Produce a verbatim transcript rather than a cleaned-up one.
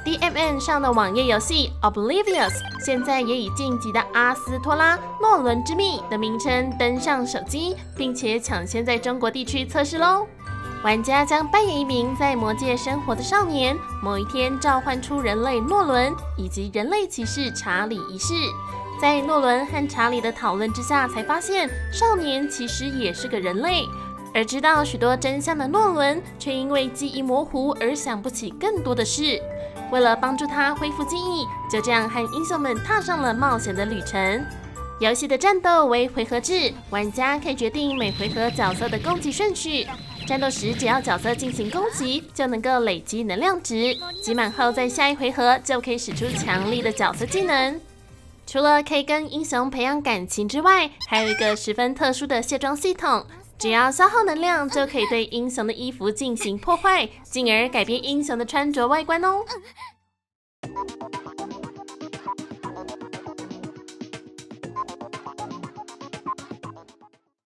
D M N 上的网页游戏 Oblivious 现在也以晋级的阿斯托拉诺伦之谜的名称登上手机，并且抢先在中国地区测试喽。玩家将扮演一名在魔界生活的少年，某一天召唤出人类诺伦以及人类骑士查理一世。在诺伦和查理的讨论之下，才发现少年其实也是个人类。而知道许多真相的诺伦，却因为记忆模糊而想不起更多的事。为了帮助他恢复记忆，就这样和英雄们踏上了冒险的旅程。游戏的战斗为回合制，玩家可以决定每回合角色的攻击顺序。战斗时，只要角色进行攻击，就能够累积能量值，集满后在下一回合就可以使出强力的角色技能。除了可以跟英雄培养感情之外，还有一个十分特殊的卸妆系统。只要消耗能量，就可以对英雄的衣服进行破坏，进而改变英雄的穿着外观哦。